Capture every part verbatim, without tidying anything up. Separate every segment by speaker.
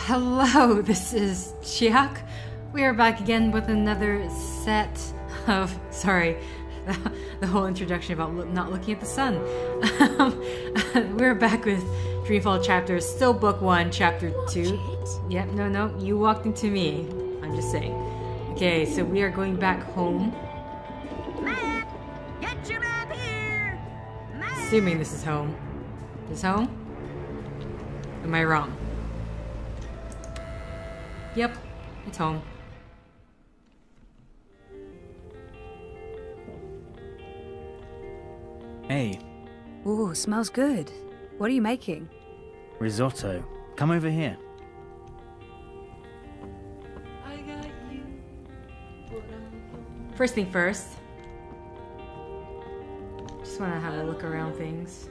Speaker 1: hello, this is Chiak. We are back again with another set of... Sorry, the, the whole introduction about lo not looking at the sun. Um, we're back with Dreamfall Chapters, still book one, chapter two. Yeah, no, no, you walked into me. I'm just saying. Okay, so we are going back home.
Speaker 2: Matt, get your map here! Matt.
Speaker 1: Assuming this is home. This home? Am I wrong? Yep, it's home.
Speaker 3: Hey.
Speaker 4: Ooh, smells good. What are you making?
Speaker 3: Risotto. Come over here.
Speaker 1: First thing first. Just want to have a look around things.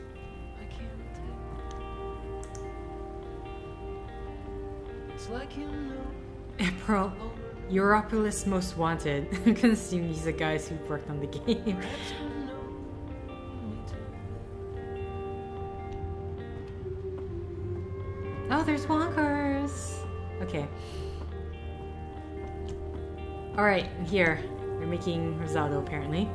Speaker 1: April, Europolis Most Wanted. I'm gonna assume these are guys who worked on the game. Oh, there's Wonkers! Okay. Alright, here. They're making risotto, apparently.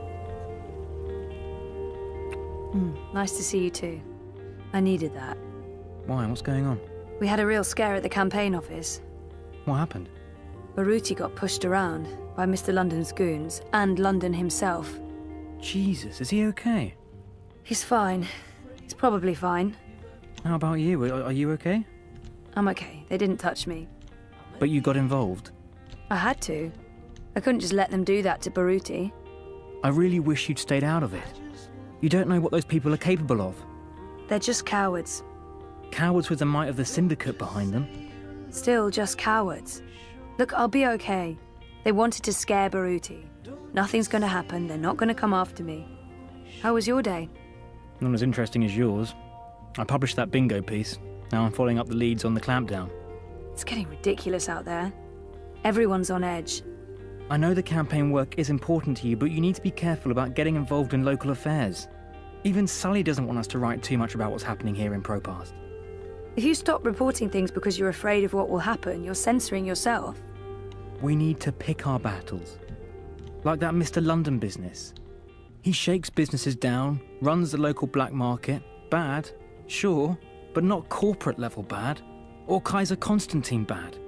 Speaker 4: Mm, nice to see you too. I needed that.
Speaker 3: Why? What's going on?
Speaker 4: We had a real scare at the campaign office.
Speaker 3: What happened?
Speaker 4: Baruti got pushed around by Mister London's goons, and London himself.
Speaker 3: Jesus, is he okay?
Speaker 4: He's fine. He's probably fine.
Speaker 3: How about you? Are, are you okay?
Speaker 4: I'm okay. They didn't touch me.
Speaker 3: But you got involved?
Speaker 4: I had to. I couldn't just let them do that to Baruti.
Speaker 3: I really wish you'd stayed out of it. You don't know what those people are capable of.
Speaker 4: They're just cowards.
Speaker 3: Cowards with the might of the Syndicate behind them.
Speaker 4: Still just cowards. Look, I'll be okay. They wanted to scare Baruti. Nothing's gonna happen. They're not gonna come after me. How was your day?
Speaker 3: Not as interesting as yours. I published that bingo piece. Now I'm following up the leads on the clampdown.
Speaker 4: It's getting ridiculous out there. Everyone's on edge.
Speaker 3: I know the campaign work is important to you, but you need to be careful about getting involved in local affairs. Even Sully doesn't want us to write too much about what's happening here in Propast.
Speaker 4: If you stop reporting things because you're afraid of what will happen, you're censoring yourself.
Speaker 3: We need to pick our battles. Like that Mister London business. He shakes businesses down, runs the local black market. Bad, sure, but not corporate level bad. Or Kaiser Constantine bad.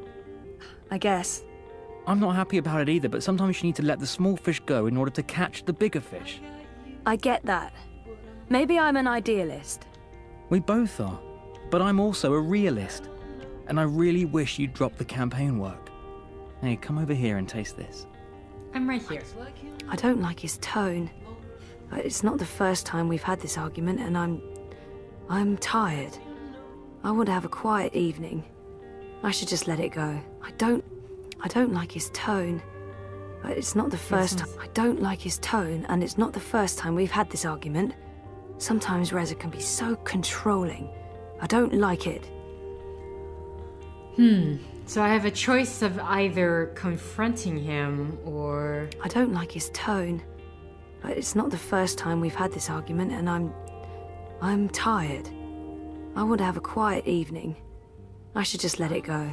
Speaker 4: I guess.
Speaker 3: I'm not happy about it either, but sometimes you need to let the small fish go in order to catch the bigger fish.
Speaker 4: I get that. Maybe I'm an idealist.
Speaker 3: We both are. But I'm also a realist. And I really wish you'd drop the campaign work. Hey, come over here and taste this.
Speaker 1: I'm right here.
Speaker 4: I don't like his tone. It's not the first time we've had this argument, and I'm... I'm tired. I want to have a quiet evening. I should just let it go. I don't... I don't like his tone. It's not the first time... I don't like his tone, and it's not the first time we've had this argument. Sometimes Reza can be so controlling. I don't like it.
Speaker 1: Hmm. So I have a choice of either confronting him or...
Speaker 4: I don't like his tone. It's not the first time we've had this argument, and I'm... I'm tired. I want to have a quiet evening. I should just let it go.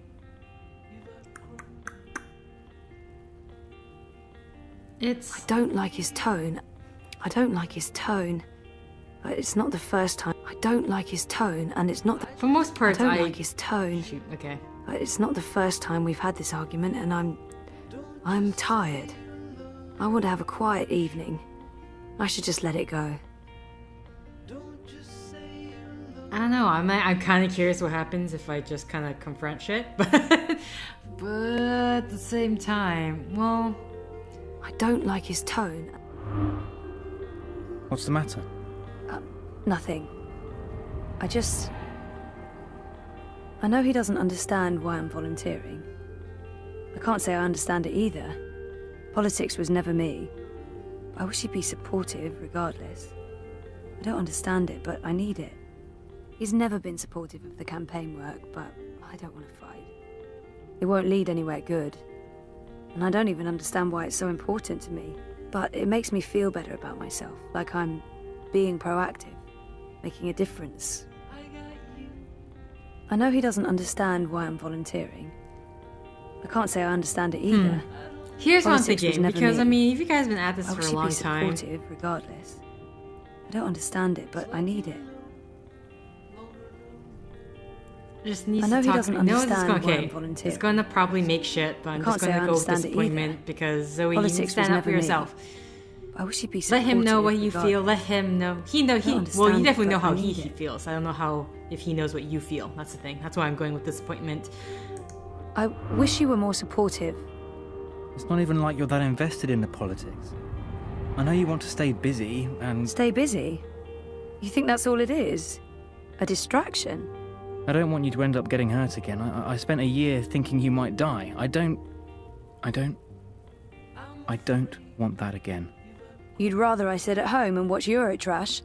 Speaker 1: It's...
Speaker 4: I don't like his tone. I don't like his tone. It's not the first time. I don't like his tone, and it's not the...
Speaker 1: For most parts,
Speaker 4: I don't
Speaker 1: I...
Speaker 4: like his tone.
Speaker 1: Shoot, okay.
Speaker 4: It's not the first time we've had this argument, and I'm... I'm tired. I want to have a quiet evening. I should just let it go.
Speaker 1: I don't know, I'm, I'm kind of curious what happens if I just kind of confront shit, but... but at the same time, well...
Speaker 4: I don't like his tone.
Speaker 3: What's the matter?
Speaker 4: Uh, nothing. I just... I know he doesn't understand why I'm volunteering. I can't say I understand it either. Politics was never me. I wish he'd be supportive, regardless. I don't understand it, but I need it. He's never been supportive of the campaign work, but I don't want to fight. It won't lead anywhere good. And I don't even understand why it's so important to me. But it makes me feel better about myself, like I'm being proactive, making a difference. I know he doesn't understand why I'm volunteering. I can't say I understand it either.
Speaker 1: Hmm. Here's what I'm
Speaker 4: Politics was
Speaker 1: thinking,
Speaker 4: never
Speaker 1: because
Speaker 4: me.
Speaker 1: I mean, if you guys have been at this
Speaker 4: I
Speaker 1: for
Speaker 4: wish
Speaker 1: a
Speaker 4: he'd
Speaker 1: long
Speaker 4: be
Speaker 1: time,
Speaker 4: supportive, regardless. I don't understand it, but I need it.
Speaker 1: just needs
Speaker 4: I know
Speaker 1: to
Speaker 4: he
Speaker 1: talk
Speaker 4: doesn't
Speaker 1: to me. No, it's
Speaker 4: understand
Speaker 1: going
Speaker 4: why I'm
Speaker 1: okay.
Speaker 4: volunteering.
Speaker 1: It's gonna probably make shit, but I'm
Speaker 4: I
Speaker 1: just
Speaker 4: can't say
Speaker 1: gonna
Speaker 4: I
Speaker 1: go with
Speaker 4: understand it
Speaker 1: disappointment
Speaker 4: either.
Speaker 1: because Zoe, you need to
Speaker 4: Politics was
Speaker 1: stand up for
Speaker 4: never me.
Speaker 1: yourself.
Speaker 4: I wish he'd be
Speaker 1: Let
Speaker 4: supportive.
Speaker 1: him know what you
Speaker 4: regardless.
Speaker 1: feel. Let him know. He know he.
Speaker 4: I don't
Speaker 1: Well, you
Speaker 4: understand it,
Speaker 1: definitely know
Speaker 4: but I
Speaker 1: how he,
Speaker 4: need
Speaker 1: he
Speaker 4: it.
Speaker 1: feels. I don't know how if he knows what you feel. That's the thing. That's why I'm going with disappointment.
Speaker 4: I wish you were more supportive.
Speaker 3: It's not even like you're that invested in the politics. I know you want to stay busy and...
Speaker 4: Stay busy? You think that's all it is? A distraction?
Speaker 3: I don't want you to end up getting hurt again. I, I spent a year thinking you might die. I don't... I don't... I don't want that again.
Speaker 4: You'd rather I sit at home and watch Eurotrash?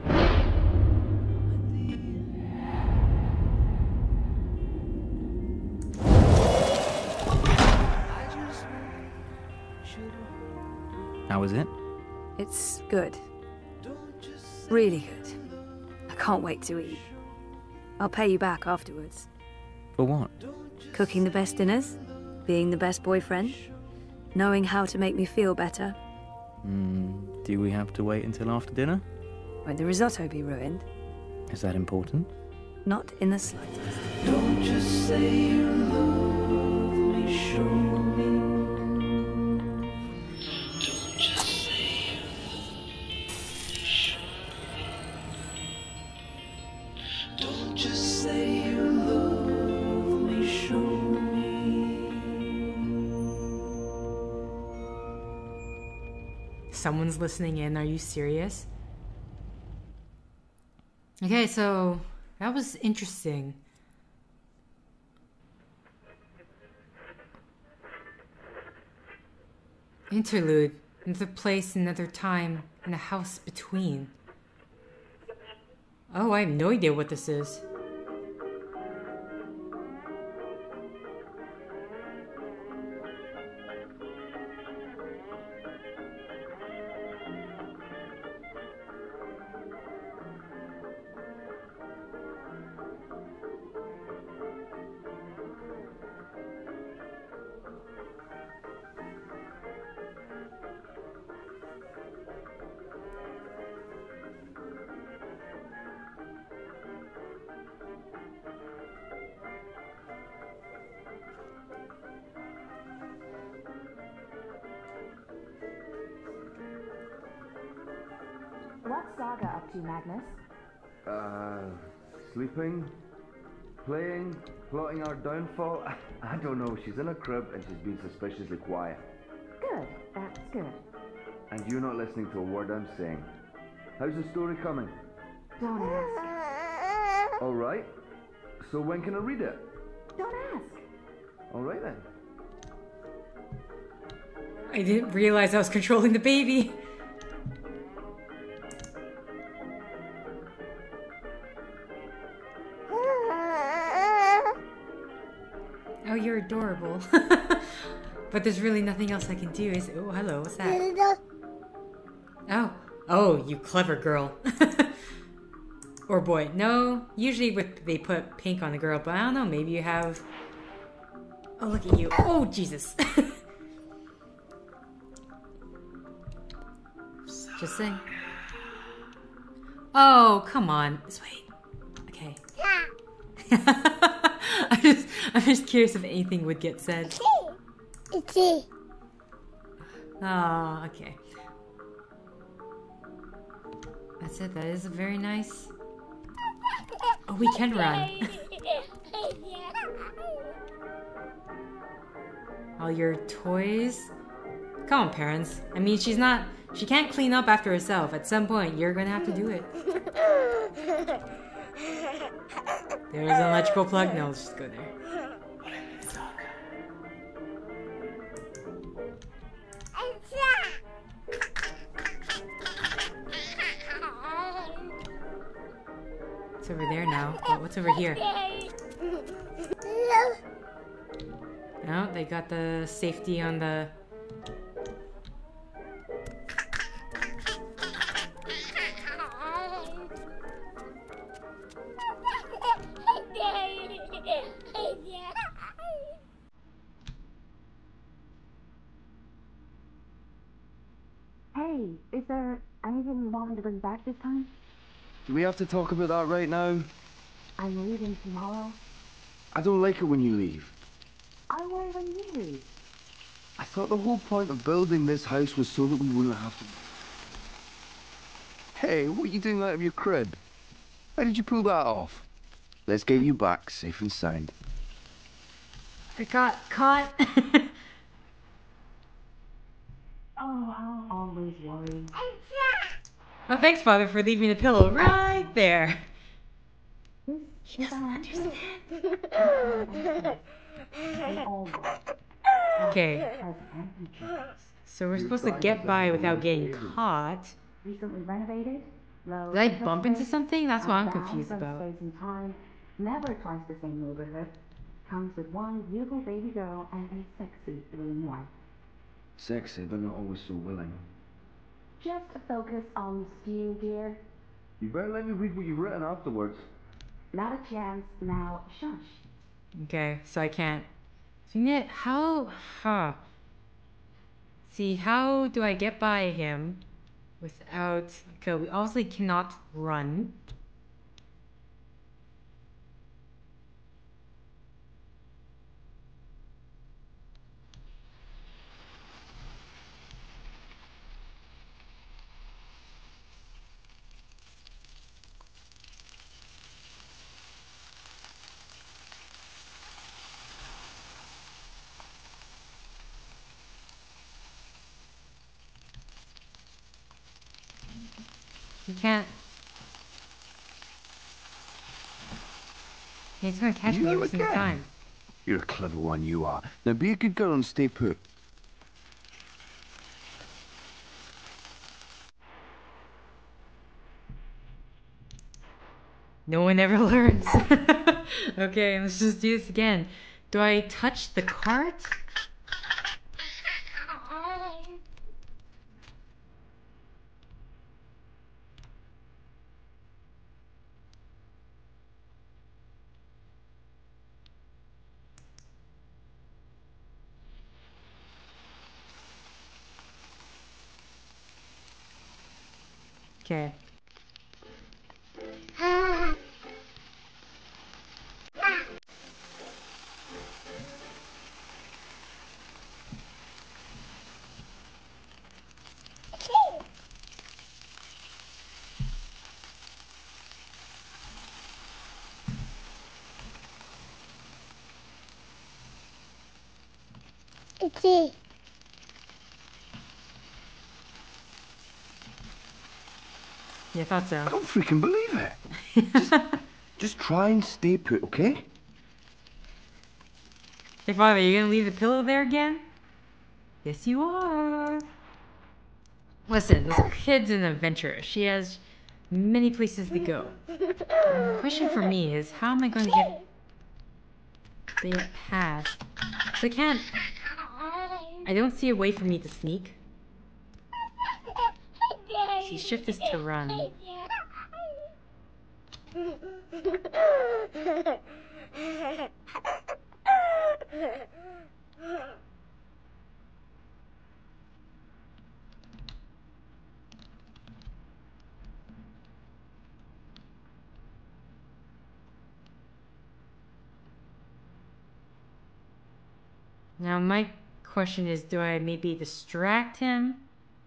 Speaker 3: How was it?
Speaker 4: It's good. Really good. I can't wait to eat. I'll pay you back afterwards.
Speaker 3: For what?
Speaker 4: Cooking the best dinners, being the best boyfriend, knowing how to make me feel better.
Speaker 3: Mm, do we have to wait until after dinner?
Speaker 4: Won't the risotto be ruined?
Speaker 3: Is that important?
Speaker 4: Not in the slightest.
Speaker 5: Don't just say you love me, show me. Don't just say you love me, show me. Don't just say you love me, show me.
Speaker 1: Someone's listening in. Are you serious? Okay, so that was interesting. Interlude. Another place, another time, and a house between. Oh, I have no idea what this is.
Speaker 6: What's Saga up to, Magnus?
Speaker 7: Uh, sleeping, playing, plotting our downfall. I don't know. She's in a crib and she's been suspiciously quiet.
Speaker 6: Good, that's good.
Speaker 7: And you're not listening to a word I'm saying. How's the story coming?
Speaker 6: Don't ask.
Speaker 7: All right. So when can I read it?
Speaker 6: Don't ask.
Speaker 7: All right then.
Speaker 1: I didn't realize I was controlling the baby. Oh, you're adorable. But there's really nothing else I can do. Is oh, hello, what's that? Oh, oh, you clever girl. Or boy. No, usually with they put pink on the girl, but I don't know. Maybe you have. Oh, look at you. Oh, Jesus. Just saying. Oh, come on. Just wait. Okay. I'm just, I'm just curious if anything would get said. Oh, okay. That's it. That is a very nice. Oh, we can run. All your toys. Come on, parents. I mean, she's not. She can't clean up after herself. At some point, you're gonna have to do it. There's an electrical plug. No, let's just go there. It's over there now. But what's over here? No, they got the safety on the.
Speaker 6: Is there anything you want me to bring back this time?
Speaker 7: Do we have to talk about that right now?
Speaker 6: I'm leaving tomorrow.
Speaker 7: I don't like it when you leave.
Speaker 6: I will when you leave.
Speaker 7: I thought the whole point of building this house was so that we wouldn't have to... Hey, what are you doing out of your crib? How did you pull that off? Let's get you back, safe and sound.
Speaker 1: I got caught.
Speaker 6: Oh, I'll always worry.
Speaker 1: Oh, thanks, Father, for leaving the pillow right there.
Speaker 6: He doesn't understand.
Speaker 1: Okay, so we're supposed to get by without getting caught.
Speaker 6: Recently renovated. Low
Speaker 1: Did I
Speaker 6: interest
Speaker 1: bump into
Speaker 6: rates,
Speaker 1: something? That's what I'm
Speaker 6: outbound
Speaker 1: confused
Speaker 6: from
Speaker 1: about.
Speaker 6: space and time. Never twice the same neighborhood. Comes with one beautiful baby girl and a sexy living wife.
Speaker 7: Sexy, but not always so willing.
Speaker 6: Just focus on skiing gear.
Speaker 7: You better let me read what you've written afterwards.
Speaker 6: Not a chance. Now shush.
Speaker 1: Okay, so I can't. So yet, how? Huh. See, how do I get by him without? Okay, we obviously cannot run. You can't. He's gonna catch
Speaker 7: You
Speaker 1: me every single
Speaker 7: again?
Speaker 1: time.
Speaker 7: You're a clever one, you are. Now be a good girl and stay put.
Speaker 1: No one ever learns. Okay, let's just do this again. Do I touch the cart? Okay. Yeah, I thought
Speaker 7: I
Speaker 1: so.
Speaker 7: don't freaking believe it. Just, just try and stay put, okay?
Speaker 1: Hey, Father, are you gonna leave the pillow there again? Yes, you are. Listen, this kid's an adventurer. She has many places to go. The question for me is, how am I going to get the past? So I can't. I don't see a way for me to sneak. See, shift is to run. Now my question is, do I maybe distract him?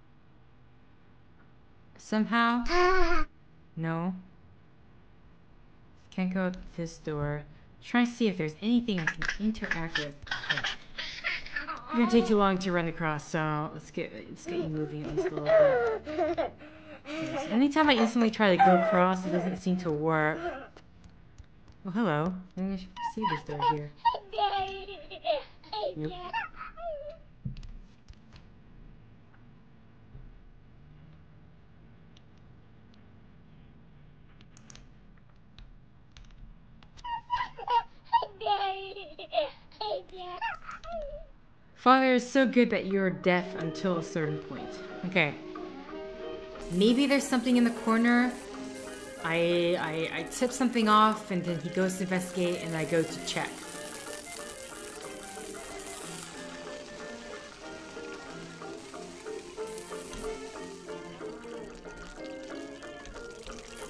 Speaker 1: Somehow? No. Can't go out this door. Try to see if there's anything I can interact with. Okay. It's gonna take too long to run across, so let's get let's get you moving at least a little bit. Yes. Anytime I instantly try to go across, it doesn't seem to work. Oh, hello. I think I should see this door here. Yep. Father is so good that you're deaf until a certain point. Okay. Maybe there's something in the corner. I, I, I tip something off and then he goes to investigate and I go to check.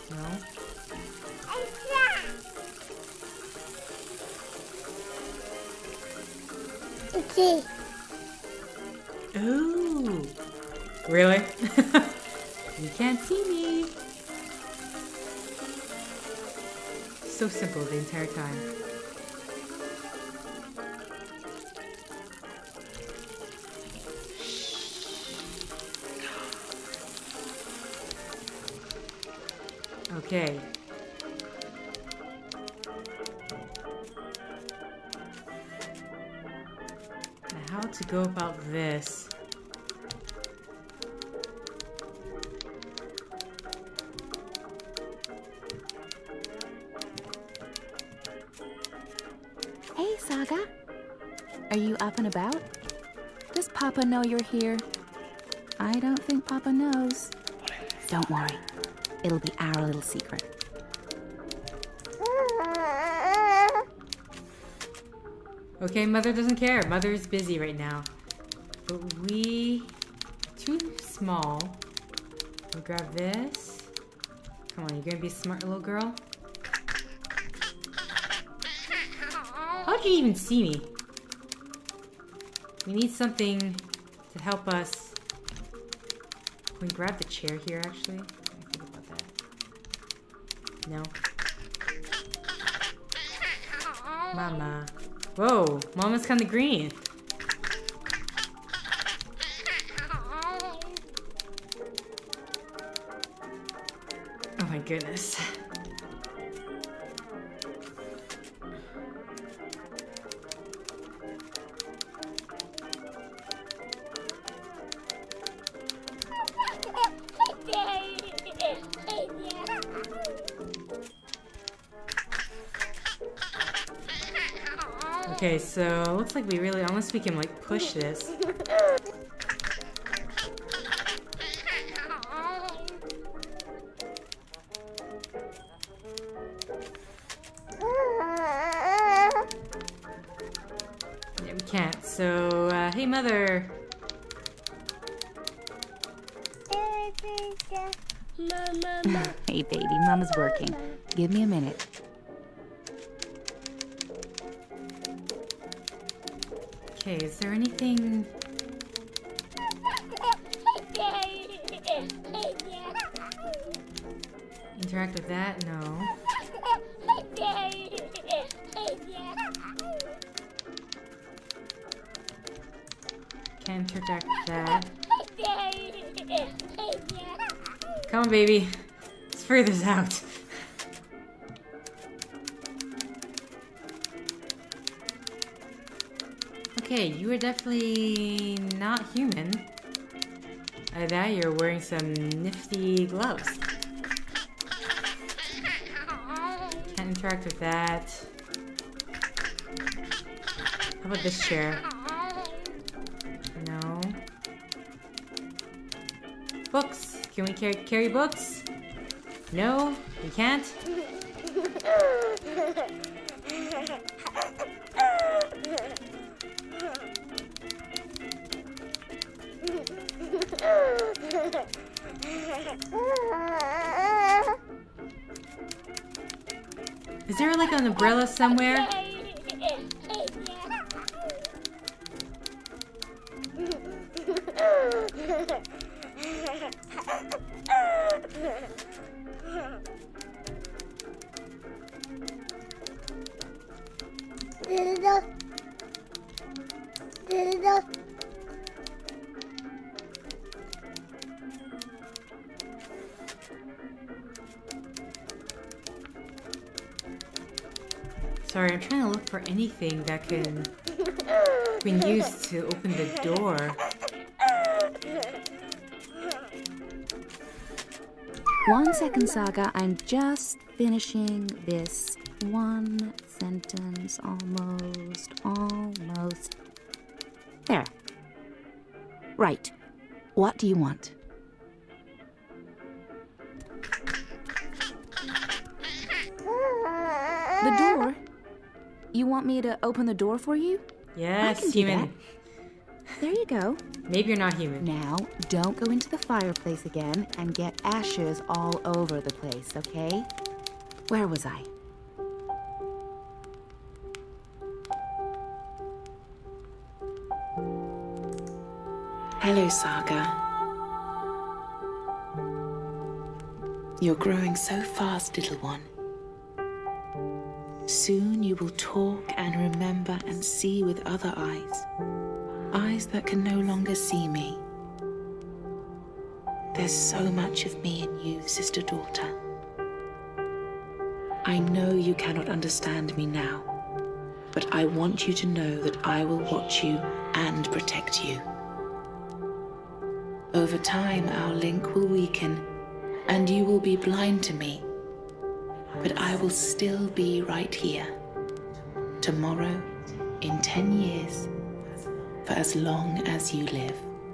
Speaker 1: No? Ooh. Really? You can't see me. So simple the entire time. Okay. Now how to go about this?
Speaker 8: Hey, Saga. Are you up and about? Does Papa know you're here? I don't think Papa knows. Don't worry. It'll be our little secret.
Speaker 1: Okay, Mother doesn't care. Mother is busy right now. But we... too small. We'll grab this. Come on, you're gonna be a smart little girl? How'd you even see me? We need something to help us. Can we grab the chair here, actually? I think about that. No. Mama. Whoa, Mama's kind of green. Oh my goodness. Okay, so looks like we really, unless we can like push this. Yeah, we can't. So, uh, hey, Mother.
Speaker 8: Hey, baby, Mama's working. Give me a minute.
Speaker 1: Okay, is there anything? Interact with that? No. Can't interact with that. Come on, baby. Let's figure this out. Okay, you are definitely not human. Either that, you're wearing some nifty gloves. Can't interact with that. How about this chair? No. Books. Can we carry, carry books? No, we can't. Is there like an umbrella somewhere? Sorry, I'm trying to look for anything that can be used to open the door.
Speaker 8: One second, Saga. I'm just finishing this one sentence. Almost, almost. There. Right. What do you want? The door? You want me to open the door for you?
Speaker 1: Yes,
Speaker 8: I can do
Speaker 1: human.
Speaker 8: that. There you go.
Speaker 1: Maybe you're not human.
Speaker 8: Now, don't go into the fireplace again and get ashes all over the place, okay? Where was I?
Speaker 9: Hello, Saga. You're growing so fast, little one. Soon you will talk and remember and see with other eyes. Eyes that can no longer see me. There's so much of me in you, sister-daughter. I know you cannot understand me now, but I want you to know that I will watch you and protect you. Over time, our link will weaken, and you will be blind to me. But I will still be right here. Tomorrow, in ten years, for as long as you live.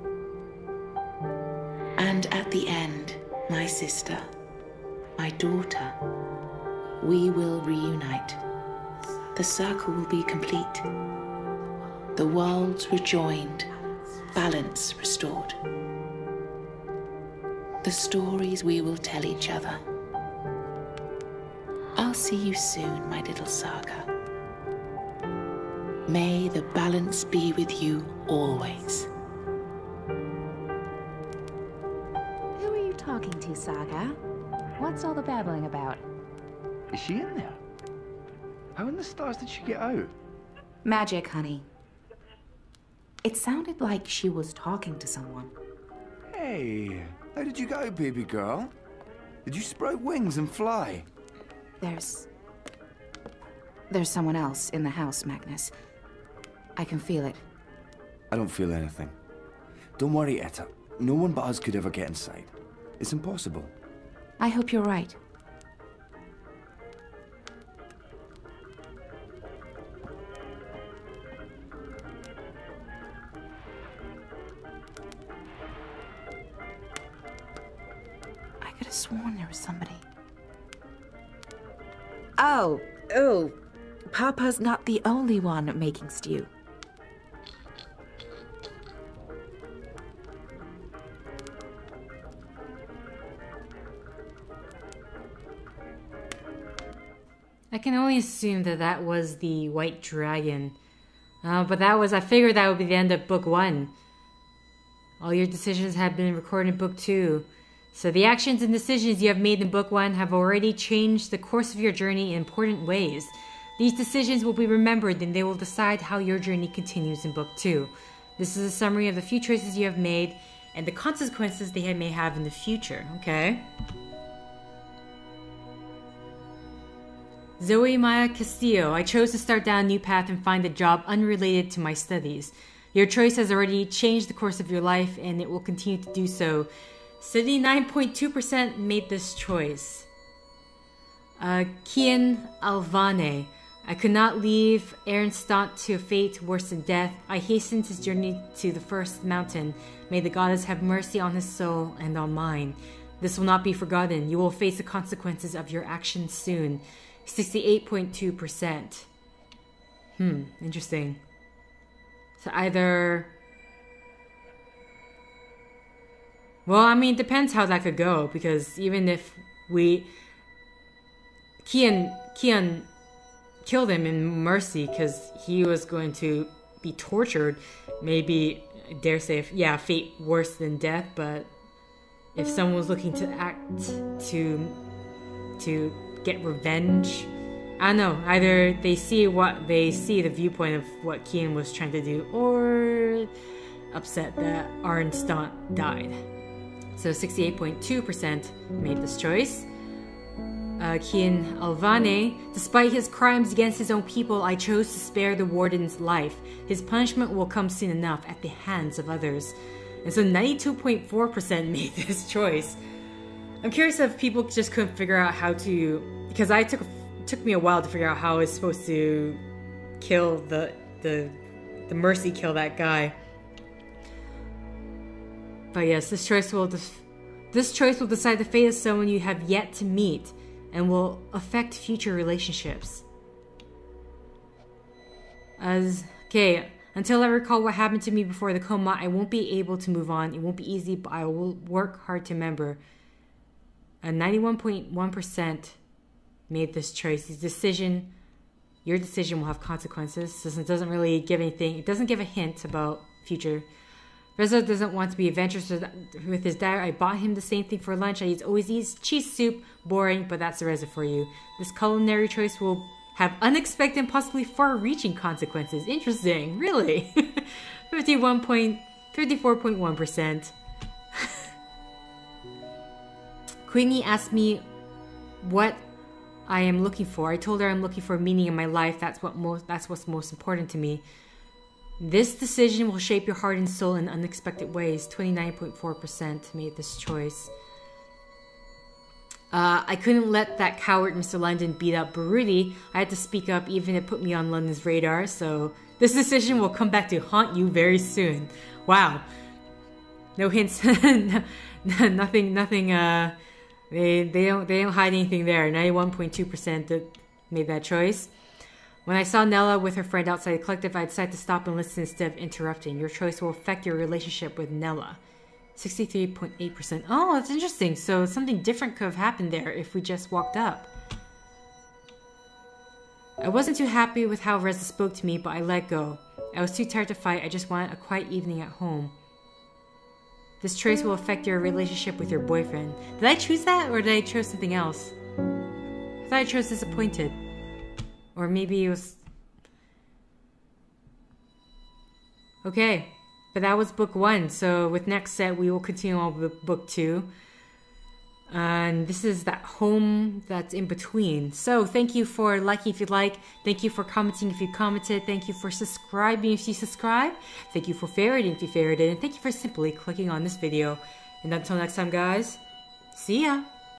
Speaker 9: And at the end, my sister, my daughter, we will reunite. The circle will be complete. The worlds rejoined, balance restored. The stories we will tell each other. I'll see you soon, my little Saga. May the balance be with you always.
Speaker 8: Who are you talking to, Saga? What's all the babbling about?
Speaker 10: Is she in there? How in the stars did she get out?
Speaker 8: Magic, honey. It sounded like she was talking to someone.
Speaker 7: Hey, how did you go, baby girl? Did you sprout wings and fly?
Speaker 8: There's... There's someone else in the house, Magnus. I can feel it.
Speaker 7: I don't feel anything. Don't worry, Etta. No one but us could ever get inside. It's impossible.
Speaker 8: I hope you're right. I could have sworn there was somebody. Oh, oh. Papa's not the only one making stew.
Speaker 1: I can only assume that that was the white dragon. Uh, but that was, I figured that would be the end of book one. All your decisions have been recorded in book two. So the actions and decisions you have made in book one have already changed the course of your journey in important ways. These decisions will be remembered and they will decide how your journey continues in book two. This is a summary of the few choices you have made and the consequences they may have in the future, okay? Zoe Maya Castillo, I chose to start down a new path and find a job unrelated to my studies. Your choice has already changed the course of your life and it will continue to do so. seventy-nine point two percent made this choice. Uh, Kian Alvane, I could not leave Ernstont to a fate worse than death. I hastened his journey to the first mountain. May the goddess have mercy on his soul and on mine. This will not be forgotten. You will face the consequences of your actions soon. sixty-eight point two percent. Hmm, interesting. So either... Well, I mean, it depends how that could go, because even if we... Kian, Kian killed him in mercy because he was going to be tortured. Maybe, I dare say, if, yeah, fate worse than death, but if someone was looking to act to to get revenge, I don't know. Either they see what they see the viewpoint of what Kian was trying to do, or upset that Arnstant died. So sixty-eight point two percent made this choice. Uh, Kian Alvane, despite his crimes against his own people, I chose to spare the warden's life. His punishment will come soon enough at the hands of others. And so ninety-two point four percent made this choice. I'm curious if people just couldn't figure out how to... Because I took it took me a while to figure out how I was supposed to kill the, the, the mercy kill that guy. But yes, this choice will... This choice will decide the fate of someone you have yet to meet, and will affect future relationships. As okay, Until I recall what happened to me before the coma, I won't be able to move on. It won't be easy, but I will work hard to remember. A ninety-one point one percent made this choice. This decision, your decision will have consequences. This doesn't really give anything. It doesn't give a hint about future. Reza doesn't want to be adventurous with his diet. I bought him the same thing for lunch. I always eat cheese soup. Boring, but that's Reza for you. This culinary choice will have unexpected and possibly far-reaching consequences. Interesting, really. fifty-one point, fifty-four point one percent. Queenie asked me what I am looking for. I told her I'm looking for meaning in my life. That's what most. That's what's most important to me. This decision will shape your heart and soul in unexpected ways. twenty-nine point four percent made this choice. Uh, I couldn't let that coward Mister London beat up Baruti. I had to speak up, even if it put me on London's radar. So this decision will come back to haunt you very soon. Wow. No hints. no, nothing. Nothing. Uh, they they don't they don't hide anything there. ninety-one point two percent that made that choice. When I saw Nella with her friend outside the collective, I decided to stop and listen instead of interrupting. Your choice will affect your relationship with Nella. sixty-three point eight percent. Oh, that's interesting. So something different could have happened there if we just walked up. I wasn't too happy with how Reza spoke to me, but I let go. I was too tired to fight. I just wanted a quiet evening at home. This choice will affect your relationship with your boyfriend. Did I choose that, or did I choose something else? I thought I chose disappointed. Or maybe it was... Okay. But that was book one. So with next set, we will continue on with book two. And this is that home that's in between. So thank you for liking if you like. Thank you for commenting if you commented. Thank you for subscribing if you subscribe. Thank you for favoriting if you favorited. And thank you for simply clicking on this video. And until next time, guys, see ya.